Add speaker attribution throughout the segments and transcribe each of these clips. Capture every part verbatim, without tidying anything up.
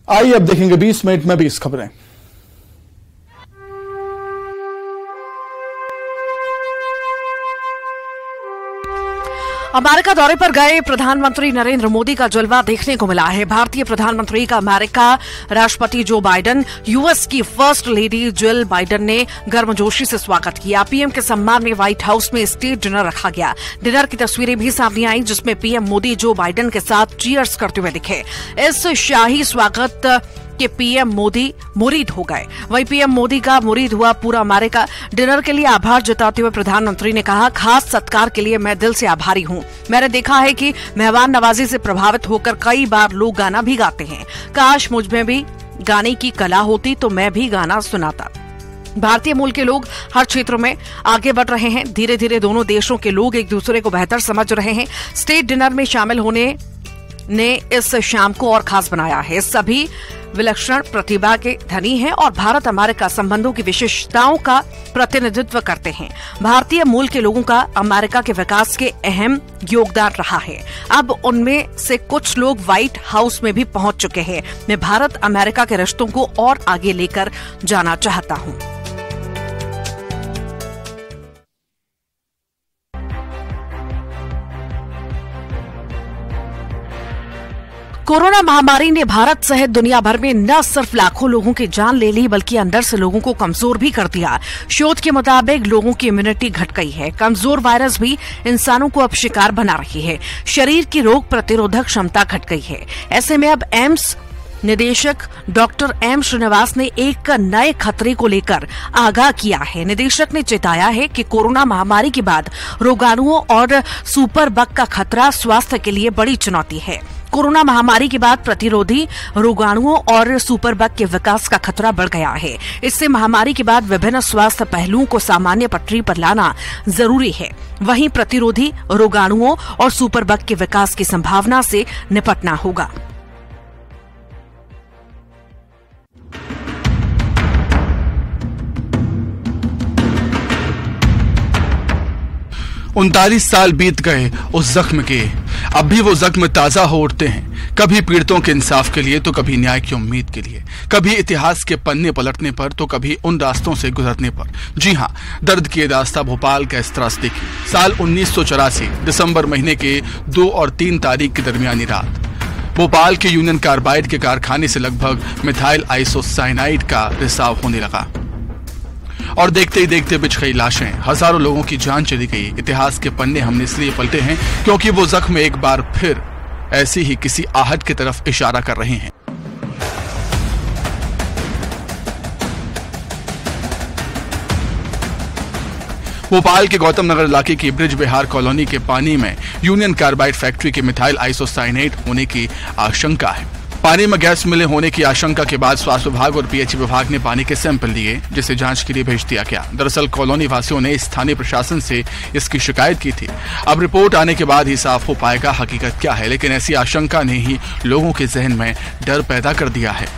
Speaker 1: आइए अब देखेंगे बीस मिनट में बीस खबरें।
Speaker 2: अमेरिका दौरे पर गए प्रधानमंत्री नरेंद्र मोदी का जलवा देखने को मिला है। भारतीय प्रधानमंत्री का अमेरिका राष्ट्रपति जो बाइडेन, यूएस की फर्स्ट लेडी जिल बाइडेन ने गर्मजोशी से स्वागत किया। पीएम के सम्मान में व्हाइट हाउस में स्टेट डिनर रखा गया। डिनर की तस्वीरें भी सामने आई जिसमें पीएम मोदी जो बाइडेन के साथ चीयर्स करते हुए दिखे। इस शाही स्वागत के पीएम मोदी मुरीद हो गए। वहीं पीएम मोदी का मुरीद हुआ पूरा अमेरिका। डिनर के लिए आभार जताते हुए प्रधानमंत्री ने कहा, खास सत्कार के लिए मैं दिल से आभारी हूं। मैंने देखा है कि मेहमान नवाजी से प्रभावित होकर कई बार लोग गाना भी गाते हैं। काश मुझ में भी गाने की कला होती तो मैं भी गाना सुनाता। भारतीय मूल के लोग हर क्षेत्र में आगे बढ़ रहे हैं। धीरे धीरे दोनों देशों के लोग एक दूसरे को बेहतर समझ रहे हैं। स्टेट डिनर में शामिल होने ने इस शाम को और खास बनाया है। सभी विलक्षण प्रतिभा के धनी हैं और भारत अमेरिका संबंधों की विशेषताओं का प्रतिनिधित्व करते हैं। भारतीय मूल के लोगों का अमेरिका के विकास के अहम योगदान रहा है। अब उनमें से कुछ लोग व्हाइट हाउस में भी पहुंच चुके हैं। मैं भारत अमेरिका के रिश्तों को और आगे लेकर जाना चाहता हूं। कोरोना महामारी ने भारत सहित दुनिया भर में न सिर्फ लाखों लोगों की जान ले ली बल्कि अंदर से लोगों को कमजोर भी कर दिया। शोध के मुताबिक लोगों की इम्यूनिटी घट गई है। कमजोर वायरस भी इंसानों को अब शिकार बना रही है। शरीर की रोग प्रतिरोधक क्षमता घट गई है। ऐसे में अब एम्स निदेशक डॉक्टर एम श्रीनिवास ने एक नए खतरे को लेकर आगाह किया है। निदेशक ने चेताया है कि कोरोना महामारी के बाद रोगाणुओं और सुपर बग का खतरा स्वास्थ्य के लिए बड़ी चुनौती है। कोरोना महामारी के बाद प्रतिरोधी रोगाणुओं और सुपर बग के विकास का खतरा बढ़ गया है। इससे महामारी के बाद विभिन्न स्वास्थ्य पहलुओं को सामान्य पटरी पर लाना जरूरी है। वहीं प्रतिरोधी रोगाणुओं और सुपर बग के विकास की संभावना से निपटना होगा।
Speaker 1: उनतालीस साल बीत गए उस जख्म के, अब भी वो जख्म ताजा हो उठते हैं। कभी पीड़ितों के इंसाफ के लिए तो कभी न्याय की उम्मीद के लिए, कभी इतिहास के पन्ने पलटने पर तो कभी उन रास्तों से गुजरने पर। जी हाँ, दर्द की दास्तां भोपाल का इस त्रासदी की। साल उन्नीस सौ चौरासी दिसंबर महीने के दो और तीन तारीख की दरमियानी रात भोपाल के यूनियन कार्बाइड के कारखाने से लगभग मिथाइल आइसोसाइनाइड का रिसाव होने लगा और देखते ही देखते बिछ गई लाशें। हजारों लोगों की जान चली गई। इतिहास के पन्ने हमने इसलिए पलटे हैं क्योंकि वो जख्म एक बार फिर ऐसी ही किसी आहट की तरफ इशारा कर रहे हैं। भोपाल के गौतम नगर इलाके की ब्रिज बिहार कॉलोनी के पानी में यूनियन कार्बाइड फैक्ट्री के मिथाइल आइसोसाइनेट होने की आशंका है। पानी में गैस मिले होने की आशंका के बाद स्वास्थ्य विभाग और पीएचई विभाग ने पानी के सैंपल लिए, जिसे जांच के लिए भेज दिया गया। दरअसल कॉलोनी वासियों ने स्थानीय प्रशासन से इसकी शिकायत की थी। अब रिपोर्ट आने के बाद ही साफ हो पाएगा हकीकत क्या है, लेकिन ऐसी आशंका ने ही लोगों के जहन में डर पैदा कर दिया है।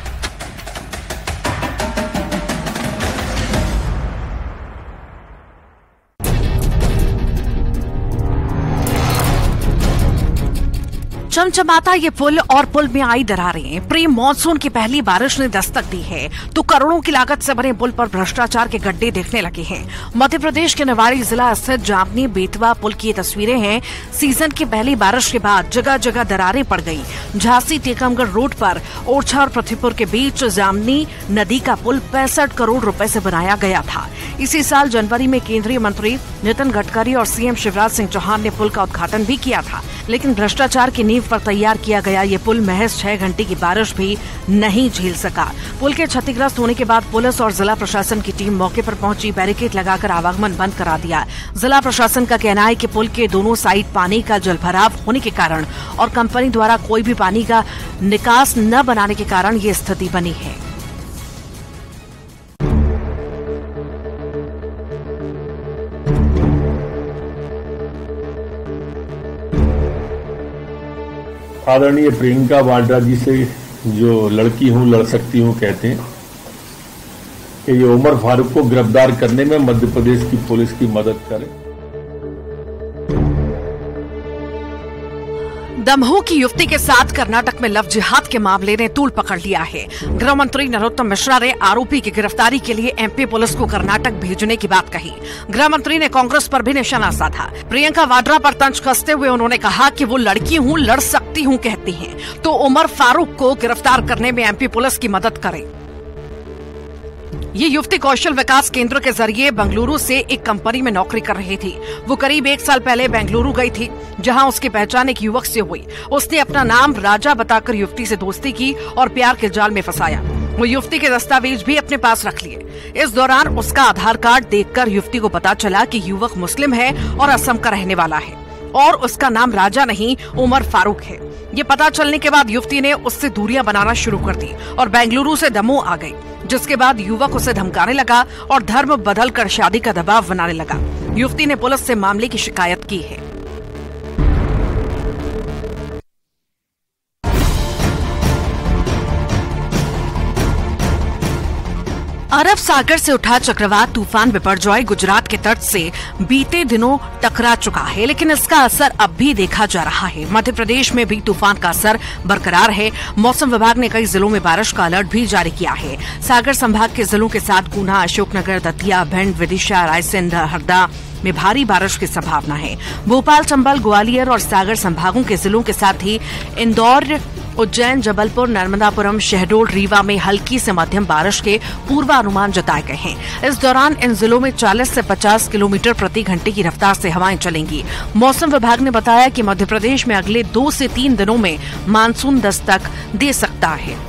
Speaker 2: चमचमाता ये पुल और पुल में आई दरारें। प्री मॉनसून की पहली बारिश ने दस्तक दी है तो करोड़ों की लागत से बने पुल पर भ्रष्टाचार के गड्ढे देखने लगे हैं। मध्य प्रदेश के निवाड़ी जिला स्थित जामनी बेतवा पुल की ये तस्वीरें हैं। सीजन की पहली बारिश के बाद जगह जगह दरारें पड़ गई। झांसी टीकमगढ़ रोड पर ओरछा और पृथ्वीपुर के बीच जामनी नदी का पुल पैंसठ करोड़ रुपए से बनाया गया था। इसी साल जनवरी में केंद्रीय मंत्री नितिन गडकरी और सीएम शिवराज सिंह चौहान ने पुल का उद्घाटन भी किया था, लेकिन भ्रष्टाचार की नींव पर तैयार किया गया ये पुल महज छह घंटे की बारिश भी नहीं झेल सका। पुल के क्षतिग्रस्त होने के बाद पुलिस और जिला प्रशासन की टीम मौके पर पहुंची, बैरिकेड लगाकर आवागमन बंद करा दिया। जिला प्रशासन का कहना है कि पुल के दोनों साइड पानी का जलभराव होने के कारण और कंपनी द्वारा कोई भी पानी का निकास न बनाने के कारण ये स्थिति बनी है।
Speaker 3: आदरणीय प्रियंका वाड्रा जी से जो लड़की हूं लड़ सकती हूं कहते हैं कि ये उमर फारूक को गिरफ्तार करने में मध्य प्रदेश की पुलिस की मदद करें।
Speaker 2: दमोह की युवती के साथ कर्नाटक में लव जिहाद के मामले ने तूल पकड़ लिया है। गृह मंत्री नरोत्तम मिश्रा ने आरोपी की गिरफ्तारी के लिए एमपी पुलिस को कर्नाटक भेजने की बात कही। गृह मंत्री ने कांग्रेस पर भी निशाना साधा। प्रियंका वाड्रा पर तंज कसते हुए उन्होंने कहा कि वो लड़की हूँ, लड़ सकती हूँ कहती हैं, तो उमर फारूक को गिरफ्तार करने में एमपी पुलिस की मदद करे। ये युवती कौशल विकास केंद्र के जरिए बेंगलुरु से एक कंपनी में नौकरी कर रही थी। वो करीब एक साल पहले बेंगलुरु गई थी, जहां उसकी पहचान एक युवक से हुई। उसने अपना नाम राजा बताकर युवती से दोस्ती की और प्यार के जाल में फंसाया। वो युवती के दस्तावेज भी अपने पास रख लिए। इस दौरान उसका आधार कार्ड देखकर युवती को पता चला कि युवक मुस्लिम है और असम का रहने वाला है और उसका नाम राजा नहीं उमर फारूक है। ये पता चलने के बाद युवती ने उससे दूरियां बनाना शुरू कर दी और बेंगलुरु से दमोह आ गई, जिसके बाद युवक उसे धमकाने लगा और धर्म बदलकर शादी का दबाव बनाने लगा। युवती ने पुलिस से मामले की शिकायत की है। अरब सागर से उठा चक्रवात तूफान बिपरजॉय गुजरात के तट से बीते दिनों टकरा चुका है, लेकिन इसका असर अब भी देखा जा रहा है। मध्य प्रदेश में भी तूफान का असर बरकरार है। मौसम विभाग ने कई जिलों में बारिश का अलर्ट भी जारी किया है। सागर संभाग के जिलों के साथ गुना, अशोकनगर, दतिया, भिंड, विदिशा, रायसेन, हरदा में भारी बारिश की संभावना है। भोपाल, चंबल, ग्वालियर और सागर संभागों के जिलों के साथ ही इंदौर, उज्जैन, जबलपुर, नर्मदापुरम, शहडोल, रीवा में हल्की से मध्यम बारिश के पूर्वानुमान जताए गए हैं। इस दौरान इन जिलों में चालीस से पचास किलोमीटर प्रति घंटे की रफ्तार से हवाएं चलेंगी। मौसम विभाग ने बताया कि मध्य प्रदेश में अगले दो से तीन दिनों में मानसून दस्तक दे सकता है।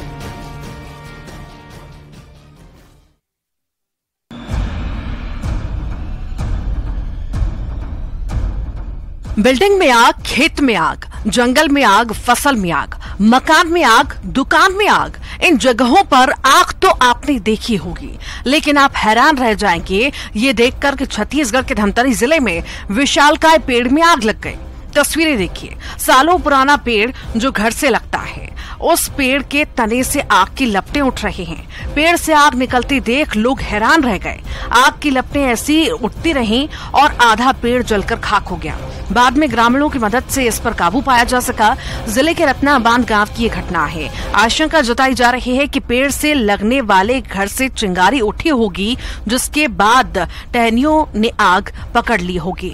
Speaker 2: बिल्डिंग में आग, खेत में आग, जंगल में आग, फसल में आग, मकान में आग, दुकान में आग, इन जगहों पर आग तो आपने देखी होगी, लेकिन आप हैरान रह जाएंगे ये देखकर कि छत्तीसगढ़ के धमतरी जिले में विशालकाय पेड़ में आग लग गई। तस्वीरें देखिए। सालों पुराना पेड़ जो घर से लगता है, उस पेड़ के तने से आग की लपटें उठ रही हैं। पेड़ से आग निकलती देख लोग हैरान रह गए। आग की लपटें ऐसी उठती रहीं और आधा पेड़ जलकर खाक हो गया। बाद में ग्रामीणों की मदद से इस पर काबू पाया जा सका। जिले के रत्नाबांध गांव की ये घटना है। आशंका जताई जा रही है कि पेड़ से लगने वाले घर से चिंगारी उठी होगी, जिसके बाद टहनियों ने आग पकड़ ली होगी।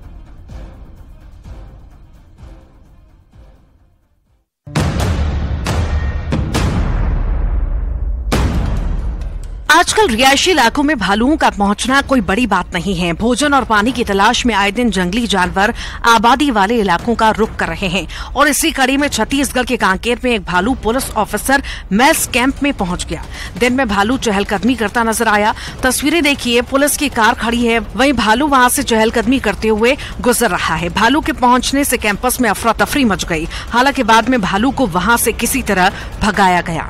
Speaker 2: आजकल रिहायशी इलाकों में भालुओं का पहुंचना कोई बड़ी बात नहीं है। भोजन और पानी की तलाश में आए दिन जंगली जानवर आबादी वाले इलाकों का रुख कर रहे हैं और इसी कड़ी में छत्तीसगढ़ के कांकेर में एक भालू पुलिस ऑफिसर मेस कैंप में पहुंच गया। दिन में भालू चहलकदमी करता नजर आया। तस्वीरें देखिए, पुलिस की कार खड़ी है, वहीं भालू वहां से चहलकदमी करते हुए गुजर रहा है। भालू के पहुंचने से कैंपस में अफरा तफरी मच गई। हालांकि बाद में भालू को वहां से किसी तरह भगाया गया।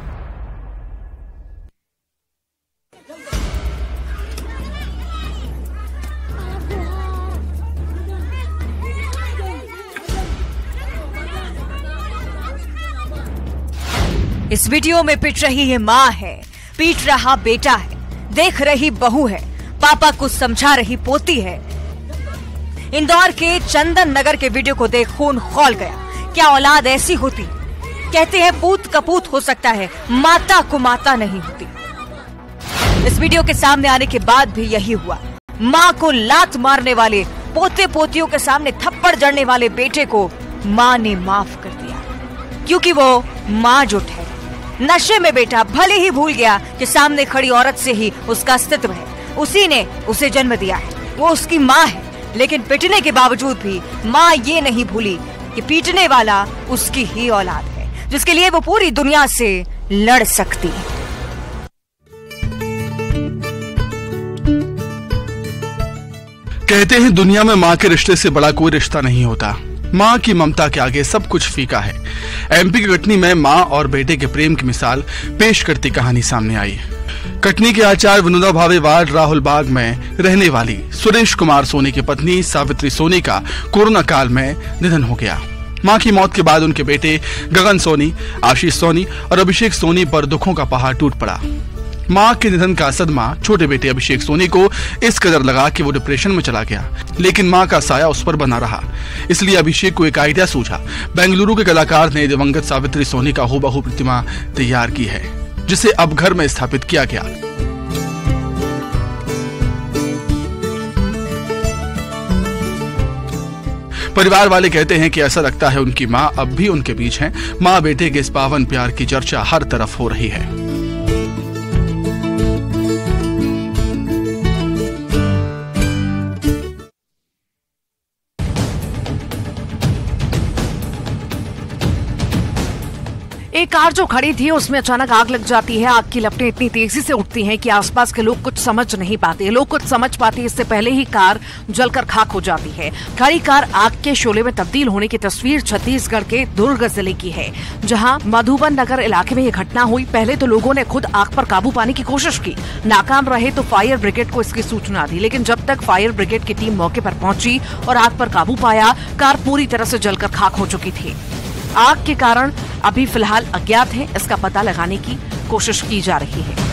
Speaker 4: इस वीडियो में पिट रही है माँ है, पीट रहा बेटा है, देख रही बहू है, पापा को समझा रही पोती है। इंदौर के चंदन नगर के वीडियो को देख खून खौल गया। क्या औलाद ऐसी होती? कहते हैं पूत कपूत हो सकता है, माता को माता नहीं होती। इस वीडियो के सामने आने के बाद भी यही हुआ। माँ को लात मारने वाले, पोते पोतियों के सामने थप्पड़ जड़ने वाले बेटे को माँ ने माफ कर दिया, क्योंकि वो माँ जो ठहरी। नशे में बेटा भले ही भूल गया कि सामने खड़ी औरत से ही उसका अस्तित्व है, उसी ने उसे जन्म दिया है, वो उसकी माँ है। लेकिन पिटने के बावजूद भी माँ ये नहीं भूली कि पीटने वाला उसकी ही औलाद है, जिसके लिए वो पूरी दुनिया से लड़ सकती है।
Speaker 1: कहते हैं दुनिया में माँ के रिश्ते से बड़ा कोई रिश्ता नहीं होता। माँ की ममता के आगे सब कुछ फीका है। एमपी की कटनी में माँ और बेटे के प्रेम की मिसाल पेश करती कहानी सामने आई। कटनी के आचार्य विनोदा भावे वार्ड राहुल बाग में रहने वाली सुरेश कुमार सोनी की पत्नी सावित्री सोनी का कोरोना काल में निधन हो गया। मां की मौत के बाद उनके बेटे गगन सोनी, आशीष सोनी और अभिषेक सोनी पर दुखों का पहाड़ टूट पड़ा। मां के निधन का सदमा छोटे बेटे अभिषेक सोनी को इस कदर लगा कि वो डिप्रेशन में चला गया, लेकिन मां का साया उस पर बना रहा। इसलिए अभिषेक को एक आइडिया सूझा। बेंगलुरु के कलाकार ने दिवंगत सावित्री सोनी का हूबहू प्रतिमा तैयार की है, जिसे अब घर में स्थापित किया गया। परिवार वाले कहते हैं कि ऐसा लगता है उनकी मां अब भी उनके बीच हैं। मां बेटे के इस पावन प्यार की चर्चा हर तरफ हो रही है।
Speaker 2: एक कार जो खड़ी थी उसमें अचानक आग लग जाती है। आग की लपटें इतनी तेजी से उठती हैं कि आसपास के लोग कुछ समझ नहीं पाते। लोग कुछ समझ पाते इससे पहले ही कार जलकर खाक हो जाती है। खड़ी कार आग के शोले में तब्दील होने की तस्वीर छत्तीसगढ़ के दुर्ग जिले की है, जहां मधुबन नगर इलाके में यह घटना हुई। पहले तो लोगों ने खुद आग पर काबू पाने की कोशिश की, नाकाम रहे तो फायर ब्रिगेड को इसकी सूचना दी, लेकिन जब तक फायर ब्रिगेड की टीम मौके पर पहुंची और आग पर काबू पाया, कार पूरी तरह से जलकर खाक हो चुकी थी। आग के कारण अभी फिलहाल अज्ञात है, इसका पता लगाने की कोशिश की जा रही है।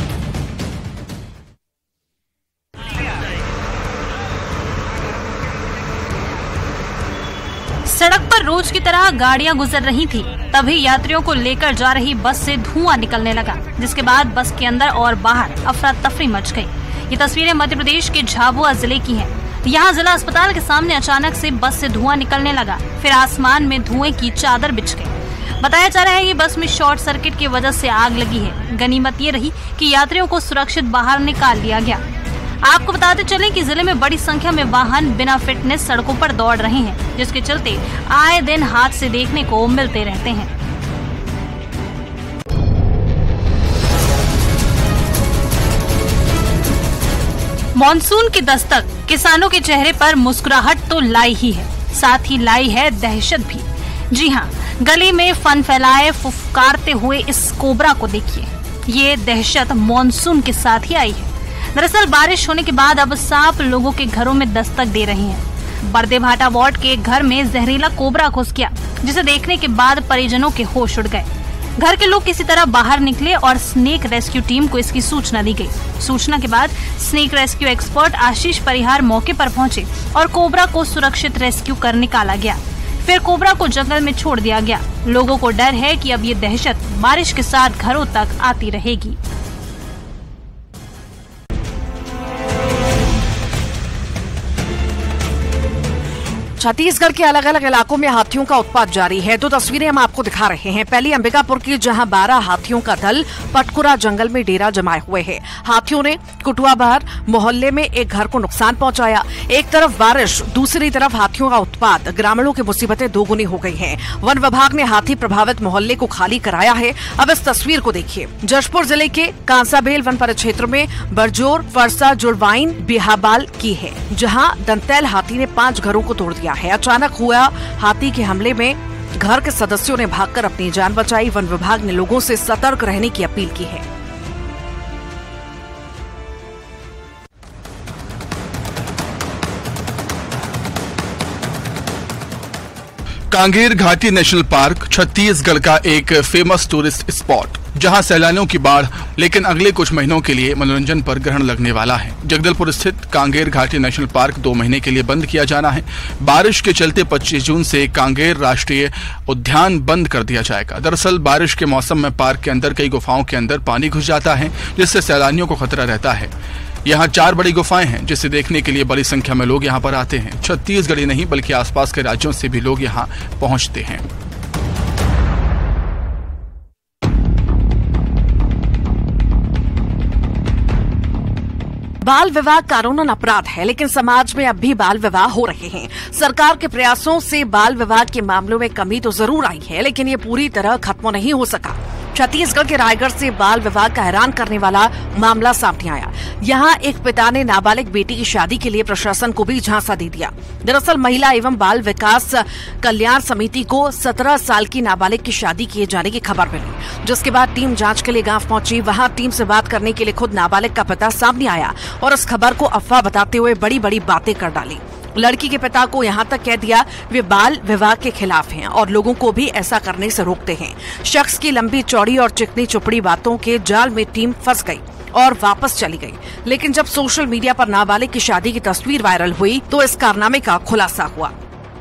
Speaker 5: सड़क पर रोज की तरह गाड़ियां गुजर रही थी, तभी यात्रियों को लेकर जा रही बस से धुआं निकलने लगा, जिसके बाद बस के अंदर और बाहर अफरा तफरी मच गई। ये तस्वीरें मध्य प्रदेश के झाबुआ जिले की हैं। यहाँ जिला अस्पताल के सामने अचानक से बस से धुआं निकलने लगा, फिर आसमान में धुएं की चादर बिछ गई। बताया जा रहा है कि बस में शॉर्ट सर्किट की वजह से आग लगी है। गनीमत ये रही कि यात्रियों को सुरक्षित बाहर निकाल लिया गया। आपको बताते चलें कि जिले में बड़ी संख्या में वाहन बिना फिटनेस सड़कों पर दौड़ रहे हैं, जिसके चलते आए दिन हादसे देखने को मिलते रहते हैं। मॉनसून की दस्तक किसानों के चेहरे पर मुस्कुराहट तो लाई ही है, साथ ही लाई है दहशत भी। जी हाँ, गली में फन फैलाए फुफकारते हुए इस कोबरा को देखिए। ये दहशत मॉनसून के साथ ही आई है। दरअसल बारिश होने के बाद अब सांप लोगों के घरों में दस्तक दे रहे हैं। बर्देभाटा वार्ड के घर में जहरीला कोबरा घुस गया, जिसे देखने के बाद परिजनों के होश उड़ गए। घर के लोग किसी तरह बाहर निकले और स्नेक रेस्क्यू टीम को इसकी सूचना दी गई। सूचना के बाद snake rescue expert Ashish Parihar मौके पर पहुंचे और कोबरा को सुरक्षित रेस्क्यू कर निकाला गया। फिर कोबरा को जंगल में छोड़ दिया गया। लोगों को डर है कि अब ये दहशत बारिश के साथ घरों तक आती रहेगी।
Speaker 2: छत्तीसगढ़ के अलग अलग इलाकों में हाथियों का उत्पात जारी है। दो तस्वीरें हम आपको दिखा रहे हैं। पहली अंबिकापुर की, जहां बारह हाथियों का दल पटकुरा जंगल में डेरा जमाए हुए है। हाथियों ने कुटुआबहर मोहल्ले में एक घर को नुकसान पहुंचाया। एक तरफ बारिश, दूसरी तरफ हाथियों का उत्पात, ग्रामीणों की मुसीबतें दोगुनी हो गई हैं। वन विभाग ने हाथी प्रभावित मोहल्ले को खाली कराया है। अब इस तस्वीर को देखिए। जशपुर जिले के कांसाबेल वन परिक्षेत्र में बरजोर फरसा जुड़वाइन बिहाबाल की है, जहाँ दंतैल हाथी ने पांच घरों को तोड़ दिया है। अचानक हुआ हाथी के हमले में घर के सदस्यों ने भागकर अपनी जान बचाई। वन विभाग ने लोगों से सतर्क रहने की अपील की है।
Speaker 1: कांगेर घाटी नेशनल पार्क छत्तीसगढ़ का एक फेमस टूरिस्ट स्पॉट, जहां सैलानियों की बाढ़ लेकिन अगले कुछ महीनों के लिए मनोरंजन पर ग्रहण लगने वाला है। जगदलपुर स्थित कांगेर घाटी नेशनल पार्क दो महीने के लिए बंद किया जाना है। बारिश के चलते पच्चीस जून से कांगेर राष्ट्रीय उद्यान बंद कर दिया जाएगा। दरअसल बारिश के मौसम में पार्क के अंदर कई गुफाओं के अंदर पानी घुस जाता है, जिससे सैलानियों को खतरा रहता है। यहाँ चार बड़ी गुफाएं हैं, जिसे देखने के लिए बड़ी संख्या में लोग यहाँ पर आते हैं। छत्तीसगढ़ ही नहीं बल्कि आसपास के राज्यों से भी लोग यहाँ पहुंचते हैं।
Speaker 2: बाल विवाह कानूनन अपराध है, लेकिन समाज में अब भी बाल विवाह हो रहे हैं। सरकार के प्रयासों से बाल विवाह के मामलों में कमी तो जरूर आई है, लेकिन ये पूरी तरह खत्म नहीं हो सका। छत्तीसगढ़ के रायगढ़ से बाल विवाह का हैरान करने वाला मामला सामने आया। यहाँ एक पिता ने नाबालिग बेटी की शादी के लिए प्रशासन को भी झांसा दे दिया। दरअसल महिला एवं बाल विकास कल्याण समिति को सत्रह साल की नाबालिग की शादी किए जाने की खबर मिली, जिसके बाद टीम जांच के लिए गांव पहुंची। वहां टीम से बात करने के लिए खुद नाबालिग का पिता सामने आया और इस खबर को अफवाह बताते हुए बड़ी बड़ी बातें कर डाली। लड़की के पिता को यहाँ तक कह दिया वे बाल विवाह के खिलाफ हैं और लोगों को भी ऐसा करने से रोकते हैं। शख्स की लंबी चौड़ी और चिकनी चुपड़ी बातों के जाल में टीम फंस गई और वापस चली गई। लेकिन जब सोशल मीडिया पर नाबालिग की शादी की तस्वीर वायरल हुई तो इस कारनामे का खुलासा हुआ।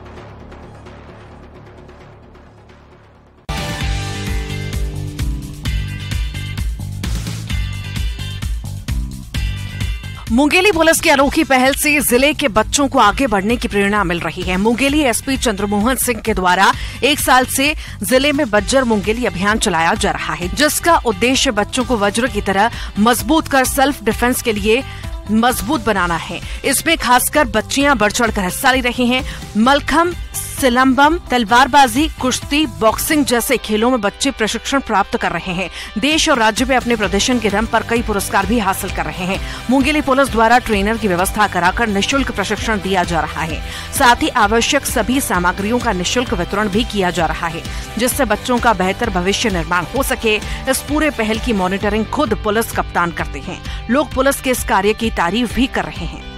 Speaker 2: मुंगेली पुलिस की अनोखी पहल से जिले के बच्चों को आगे बढ़ने की प्रेरणा मिल रही है। मुंगेली एसपी चंद्रमोहन सिंह के द्वारा एक साल से जिले में बज्जर मुंगेली अभियान चलाया जा रहा है, जिसका उद्देश्य बच्चों को वज्र की तरह मजबूत कर सेल्फ डिफेंस के लिए मजबूत बनाना है। इसमें खासकर बच्चियां बढ़ चढ़ कर हिस्सा ले रही हैं। मलखम, सिलंबम, तलवारबाजी, कुश्ती, बॉक्सिंग जैसे खेलों में बच्चे प्रशिक्षण प्राप्त कर रहे हैं। देश और राज्य में अपने प्रदर्शन के दम पर कई पुरस्कार भी हासिल कर रहे हैं। मुंगेली पुलिस द्वारा ट्रेनर की व्यवस्था कराकर निःशुल्क प्रशिक्षण दिया जा रहा है। साथ ही आवश्यक सभी सामग्रियों का निःशुल्क वितरण भी किया जा रहा है, जिससे बच्चों का बेहतर भविष्य निर्माण हो सके। इस पूरे पहल की मॉनिटरिंग खुद पुलिस कप्तान करते हैं। लोग पुलिस के इस कार्य की तारीफ भी कर रहे हैं।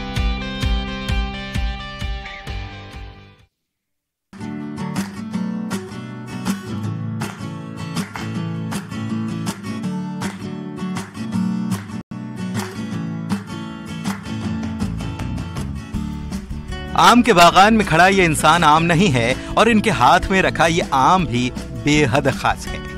Speaker 6: आम के बागान में खड़ा ये इंसान आम नहीं है और इनके हाथ में रखा ये आम भी बेहद खास है।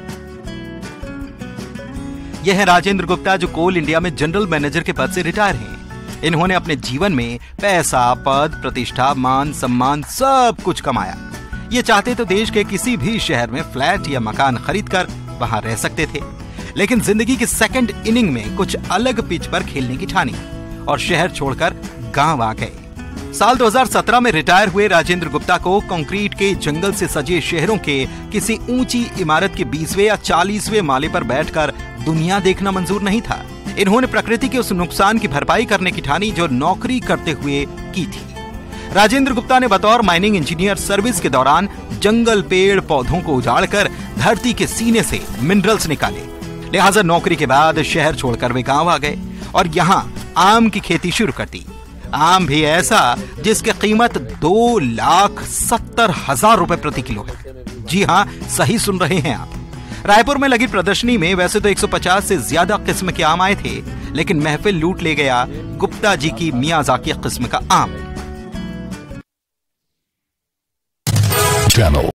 Speaker 6: यह है राजेंद्र गुप्ता, जो कोल इंडिया में जनरल मैनेजर के पद से रिटायर हैं। इन्होंने अपने जीवन में पैसा, पद, प्रतिष्ठा, मान, सम्मान सब कुछ कमाया। ये चाहते तो देश के किसी भी शहर में फ्लैट या मकान खरीदकर वहां रह सकते थे, लेकिन जिंदगी की सेकंड इनिंग में कुछ अलग पिच पर खेलने की ठानी और शहर छोड़कर गांव आ गए। साल दो हज़ार सत्रह में रिटायर हुए राजेंद्र गुप्ता को कंक्रीट के जंगल से सजे शहरों के किसी ऊंची इमारत के बीसवें या चालीसवें माले पर बैठकर दुनिया देखना मंजूर नहीं था। इन्होंने प्रकृति के उस नुकसान की भरपाई करने की ठानी जो नौकरी करते हुए की थी। राजेंद्र गुप्ता ने बतौर माइनिंग इंजीनियर सर्विस के दौरान जंगल, पेड़ पौधों को उजाड़कर धरती के सीने से मिनरल्स निकाले। लिहाजा नौकरी के बाद शहर छोड़कर वे गांव आ गए और यहाँ आम की खेती शुरू कर दी। आम भी ऐसा जिसकी कीमत दो लाख सत्तर हजार रुपए प्रति किलो है। जी हाँ, सही सुन रहे हैं आप। रायपुर में लगी प्रदर्शनी में वैसे तो एक सौ पचास से ज्यादा किस्म के आम आए थे, लेकिन महफिल लूट ले गया गुप्ता जी की मियाजाकी किस्म का आम। चैनल